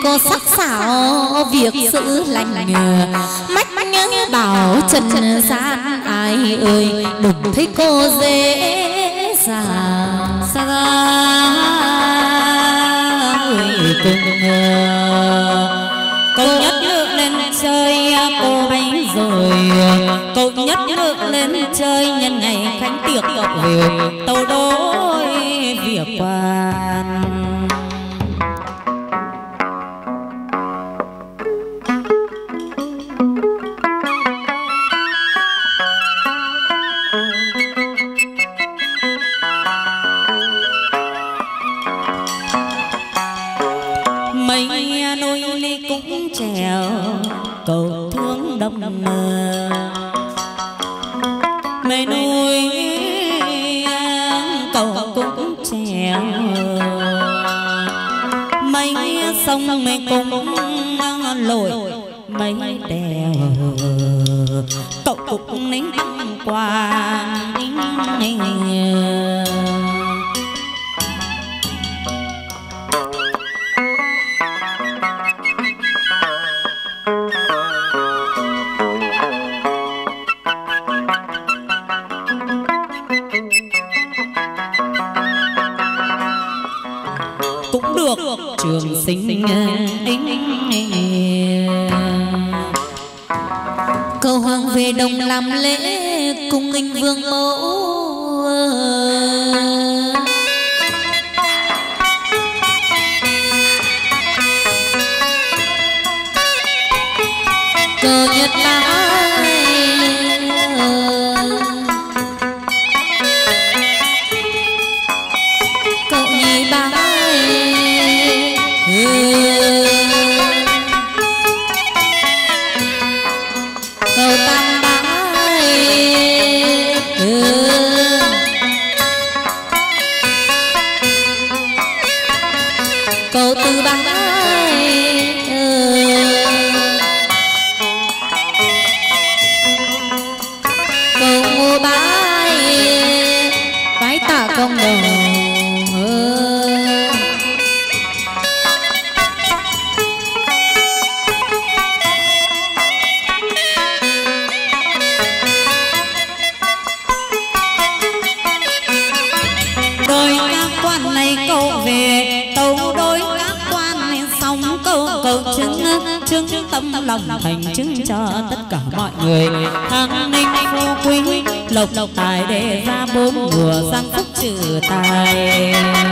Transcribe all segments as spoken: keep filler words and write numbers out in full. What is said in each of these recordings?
cô sắc sảo việc giữ lành mách bảo trần gian ai ơi đừng thấy cô dễ dàng xa cùng câu nhất ngược lên chơi cô bay rồi câu nhất ngược lên chơi nhân ngày khánh tiệc về tàu đối việc quan trèo cầu thương đậm mờ mây núi cầu cũng trèo mây sông mây cũng lội mây đèo cậu cũng nín qua trường sinh cầu hoàng về đồng làm lễ cùng nghinh vương mẫu cờ nhật lá cậu nhì ba cầu tam bái cầu tư bái cầu ngô bái bái tạ công đồng chứng tâm lòng thành chứng cho tất cả mọi người thăng ninh phú quý lộc lộc tài để ra bốn mùa sang phúc trừ tài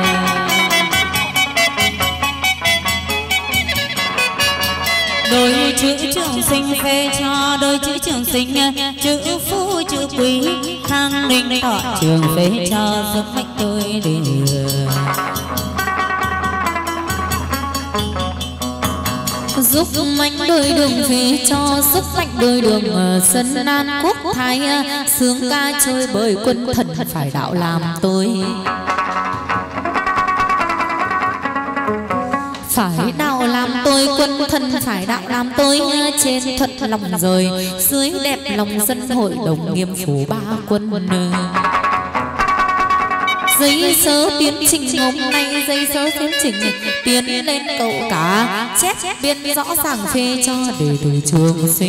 đôi chữ trường sinh phê cho đôi chữ trường sinh chữ phú chữ quý thăng ninh tọa trường phê cho giúp mệnh tôi đưa giúp mạnh đôi đường về cho giúp mạnh đôi đường sân an quốc thái sướng ca chơi bời quân thần phải đạo làm tôi phải đạo làm tôi quân thân phải đạo làm tôi trên thuận lòng rời dưới đẹp lòng dân hội đồng nghiêm phủ ba quân giấy sớ tiến trình hôm nay giấy sớ tiến trình tiến lên cậu cả chép biên rõ ràng phê cho để từ trường sinh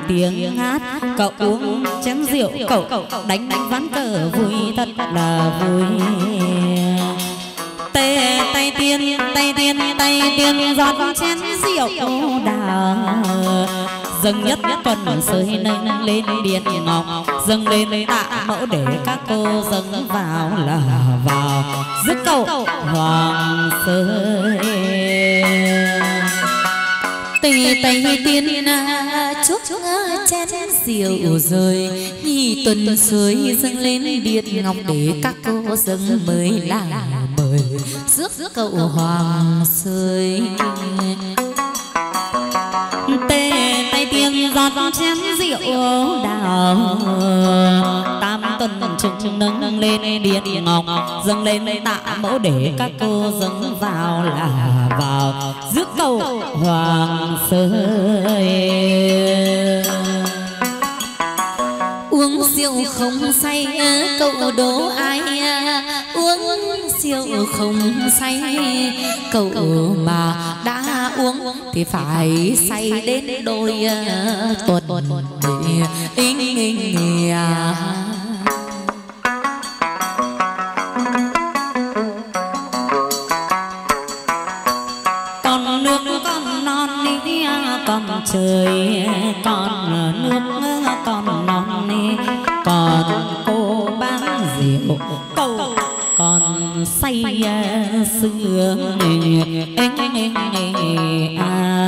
tiếng hát, cậu uống chén rượu, cậu đánh đánh ván cờ vui thật là vui. Tê tay tiên tay tiên tay tiên rót chén rượu đào, dâng nhất tuần sơi nâng lên điện ngọc, dâng lên tạ mẫu để các cô dâng vào là vào rước cậu hoàng sơi. Tây Tây tiên chúc chén rượu rồi, nhì tuần sơi dâng lên điện ngọc để các cô dâng mới là mời rước cậu hoàng sơi. Tê tay tiên rót chén rượu đào, tam tuần trùng nâng lên điện ngọc, dâng lên tạ mẫu để các cô dâng vào là vào rước cậu hoàng sơi. Uống rượu không say cậu đố ai, uống rượu không say cậu mà đã uống thì phải say đến đôi tuần inh inh à. Còn nước còn non đi, còn trời còn nước còn non đi, còn cô bán rượu cậu còn say sương à.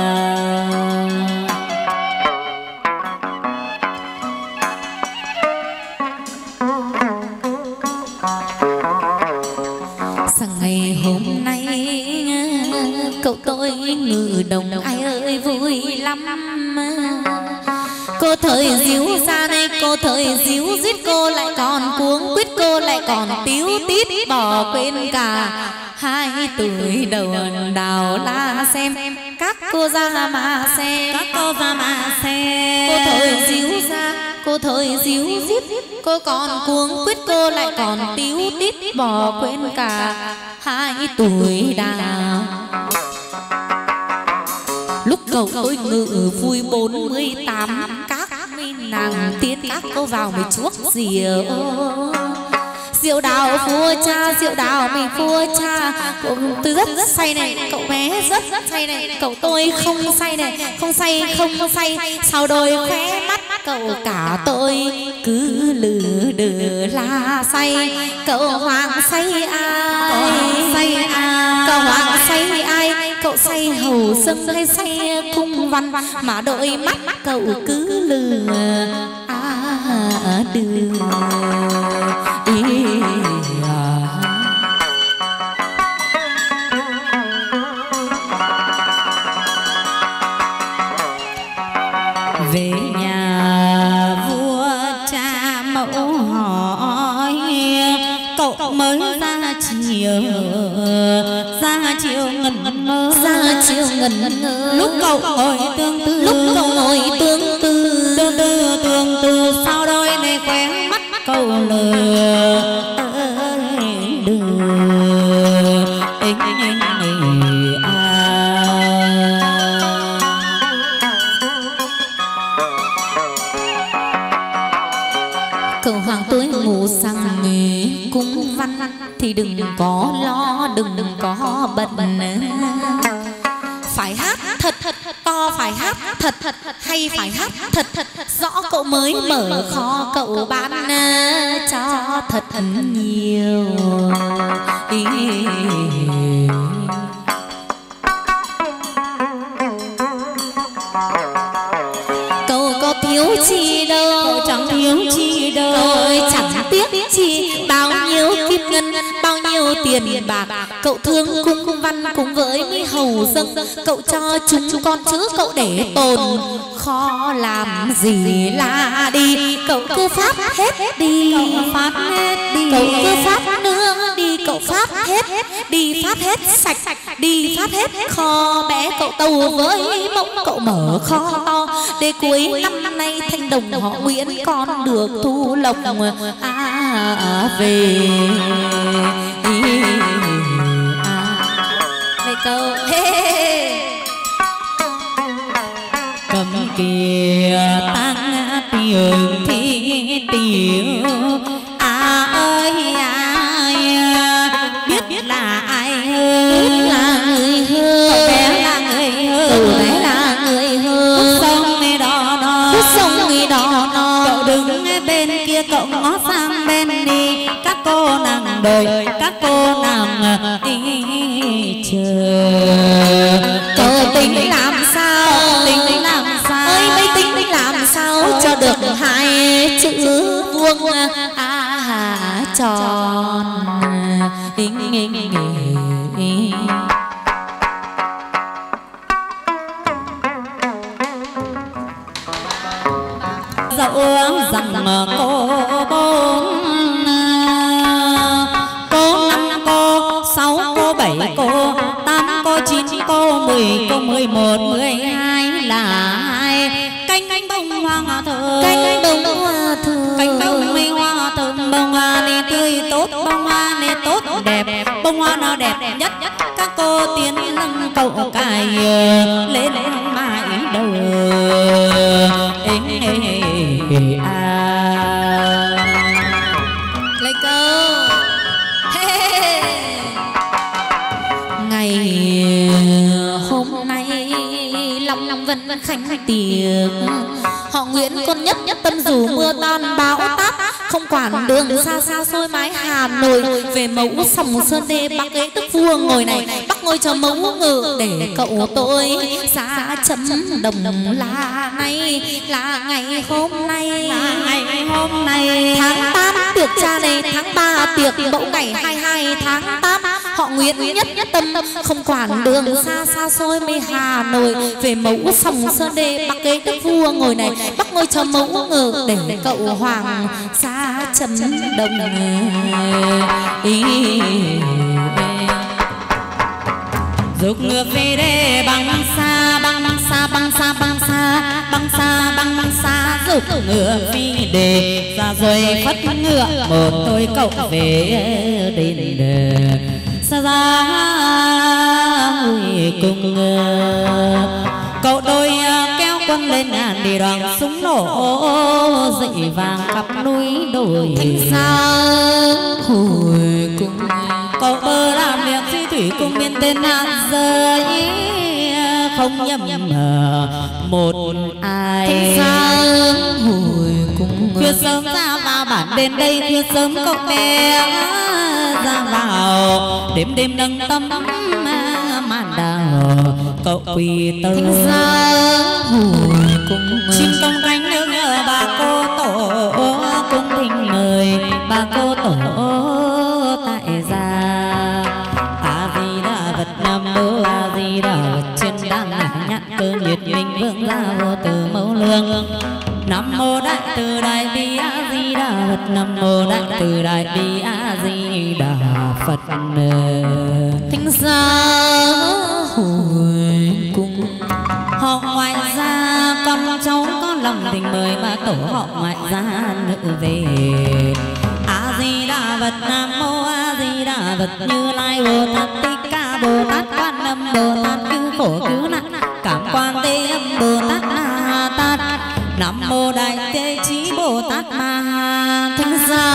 Sáng ngày hôm nay cậu tôi ngự đồng ai ơi vui lắm. Cô thời díu ra đây, cô thời díu giết, cô lại còn cuống quýt, cô lại còn tíu tít bỏ quên cả hai tuổi đầu đào la xem. Các cô ra mà xem, các cô ra mà xem. Cô thời díu ra, cô thời díu giết, cô còn cuống quýt, cô lại còn tíu tít bỏ quên cả hai tuổi đào. Lúc cậu tôi ngự vui bốn mươi tám, các nàng tiên các cô vào mới chuốc rượu. Rượu đào vua cha, rượu đào mình vua cha. Cậu tôi rất rất say này, cậu bé rất rất say này, cậu tôi không say này, không say không say. Sau đôi khóe mắt cậu cả tôi cứ lừ đừ la say. Cậu hoàng say ai, say ai, cậu hoàng say ai, cậu say hầu sân hay say cung văn, mà đôi mắt cậu cứ lừ à đưa ý à. Về nhà vua cha mẫu hỏi, cậu mới ra chiều, ra chiều ngẩn ngơ, ra chiều ngẩn ngơ. Lúc cậu ngồi tương tư, lúc cậu ngồi tương tư, tương tư tương tư sau đôi này quen mắt cậu lừa đưa inh inh inh à. Cậu hoàng tôi ngủ sang nghề cung văn thì đừng có lo, đừng đừng có bận. Phải hát thật thật to, phải hát thật thật hay phải hát thật thật rõ, cậu mới mở kho cậu bán cho thật nhiều. Cậu có thiếu chi đâu, cậu chẳng thiếu chi đâu, cậu chẳng tiếc chi bao nhiêu kim ngân, bao nhiêu tiền bạc. Cậu thương cung văn cùng với mỹ hầu dâng, cậu cho chúng con chữ cậu để tồn kho làm gì là đi. Cậu cứ phát hết đi, cậu phát hết đi, cậu cứ phát nữa đi, cậu phát hết đi, phát hết sạch đi, phát hết kho bé. Cậu tàu với mộng cậu mở kho to để cuối năm nay thanh đồng họ Nguyễn con được thu lộc à, à về à, cậu hey. cầm kia tăng tiếng thì tiếng à ơi ai biết là ai hơn là người hơn bé là người hơn cậu bé là người hơn sông này đỏ đỏ sông người đỏ đỏ cậu đứng bên kia cậu ngó sang bên đi các cô nàng đợi các cô nàng đi chờ cậu tính làm sao tính làm sao ơi mấy tính làm sao cho được hai chữ vuông à hà tròn inh inh inh dẫu rằng cô bốn cô năm cô sáu cô bảy cô tám cô chín cô mười cô mười một mười hai là hai cánh cánh bông hoa thơm cánh bông hoa thơm cánh bông mây hoa thơm bông hoa này tươi tốt bông hoa này tốt đẹp bông hoa nó đẹp nhất các cô tiến lưng cậu cài lên mãi đầu à lấy cơ hey. Ngày hôm nay lòng lòng vân vân khánh tiệc họ Nguyễn con nhất nhất tâm dù mưa tan bão táp không quản đường xa xa xôi mái Hà Nội về mẫu sòng sơn đê bắc ghế tức vua ngồi này bắc ngồi cho mẫu ngự để cậu tôi xa chấm đồng là ngày là ngày hôm nay là ngày hôm nay tháng tám tiệc cha này tháng ba tiệc mẫu ngày hai mươi hai tháng tám họ Nguyễn nhất nhất tâm không quản đường xa xa xôi mây Hà Nội về mẫu sòng sơn đê bắc ghế đức vua ngồi này bắc ngồi cho mẫu ngự để cậu hoàng xa chấm đồng ý dục ngược về đây băng xa băng xa băng xa băng xa băng xa băng xa dục ngựa phi đề ra rồi phất ngựa một tôi cậu về đến đền xa ra cùng cậu đôi kéo quân lên ngàn đi đoàn súng nổ dậy vàng khắp núi đồi xa hồi cùng cậu bơ làm việc phi thủy cung biên tên nạn rơi không nhầm mờ một ai xa hồi cùng khuya sớm ra vào bản bên đây khuya sớm cậu bé ra vào đêm đêm nâng tâm màn đào cậu quỳ tơ xa hồi cùng xin công cánh nương nhờ bà cô tổ cung thỉnh mời bà cô tổ tại gia a di đà phật nam mô a di đà phật trên đàn nhạc cơ nhiệt minh vương gia vô từ mẫu lương nam mô đại từ đại bi a di đà phật nam mô đại từ đại bi a di đà phật thính xa hồi cùng họ ngoại gia con cháu có lòng tình mời bà tổ họ ngoại gia nữ về a di đà phật nam mô a di đà phật như lai bồ tát thích ca bồ tát quan âm bồ tát cứu khổ cứu nạn cảm quan thế âm bồ tát ma tát nam mô đại thế chí bồ tát ma thính xa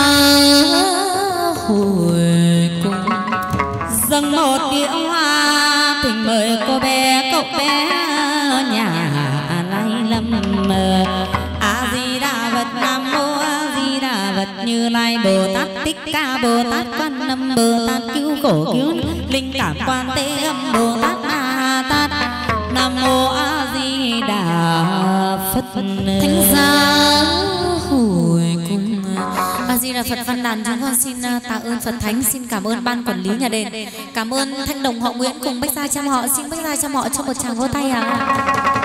hồi cùng dâng một điệu hoa thỉnh mời cô bé cậu bé nhà lai lâm a di đà phật nam mô a di đà phật như lai bồ tát thích ca bồ tát quan âm bồ tát cứu khổ cứu linh cảm quan thế âm bồ tát ma tát nam mô a di đà phật thính xa hồi cùng a di đà phật. Văn đàn chúng con xin tạ ơn Phật Thánh, xin cảm ơn ban quản lý nhà đền, cảm ơn thanh đồng họ Nguyễn cùng Bách Gia Chăm họ, xin Bách Gia Chăm họ cho một tràng vỗ tay ạ.